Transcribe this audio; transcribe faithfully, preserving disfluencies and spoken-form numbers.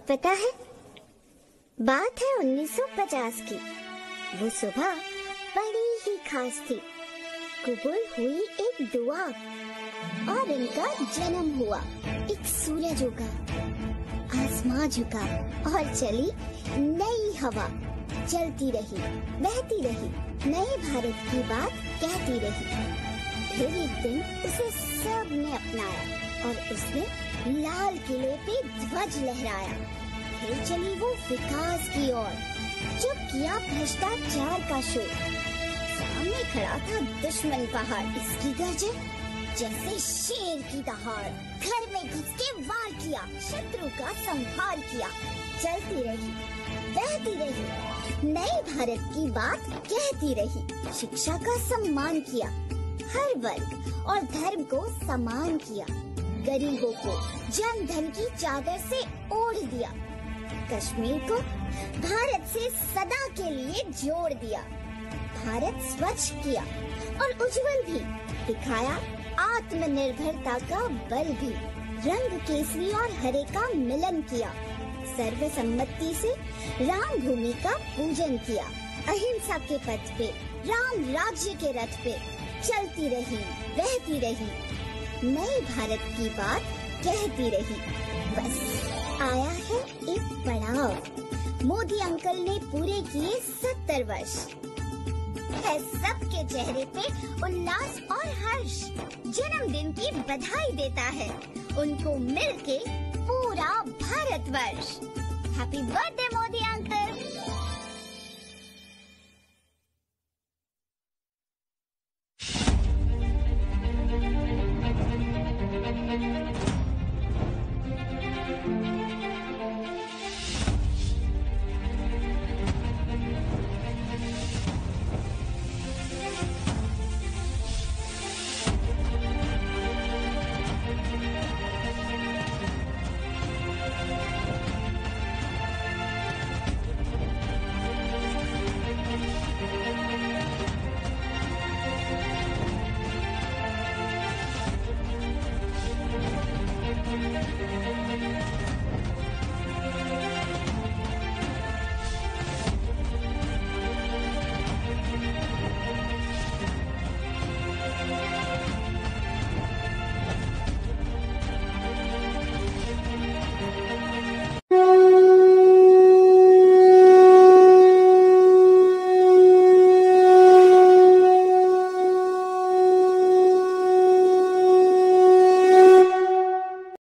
पता है, बात है उन्नीस सौ पचास की। वो सुबह बड़ी ही खास थी। कबूल हुई एक दुआ और इनका जन्म हुआ। एक सूरज उगा, आसमां झुका और चली नई हवा। चलती रही, बहती रही, नए भारत की बात कहती रही। फिर एक दिन उसे सब ने अपनाया और उसने लाल किले पे ध्वज लहराया। फिर चली वो विकास की ओर, जब किया भ्रष्टाचार का शोर। सामने खड़ा था दुश्मन पहाड़, इसकी गर्जन जैसे शेर की दहाड़। घर में घुस के वार किया, शत्रु का संहार किया। चलती रही, बहती रही, नए भारत की बात कहती रही। शिक्षा का सम्मान किया, हर वर्ग और धर्म को समान किया। गरीबों को जन धन की चादर से ओढ़ दिया। कश्मीर को भारत से सदा के लिए जोड़ दिया। भारत स्वच्छ किया और उज्जवल भी, दिखाया आत्मनिर्भरता का बल भी। रंग केसरी और हरे का मिलन किया। सर्वसम्मति से राम भूमि का पूजन किया। अहिंसा के पथ पे, राम राज्य के रथ पे चलती रही, बहती रही, नए भारत की बात कहती रही। बस आया है एक पड़ाव। मोदी अंकल ने पूरे किए सत्तर वर्ष। है सबके चेहरे पे उल्लास और हर्ष। जन्मदिन की बधाई देता है उनको मिलके पूरा Bharatvarsh. Happy birthday Modi uncle.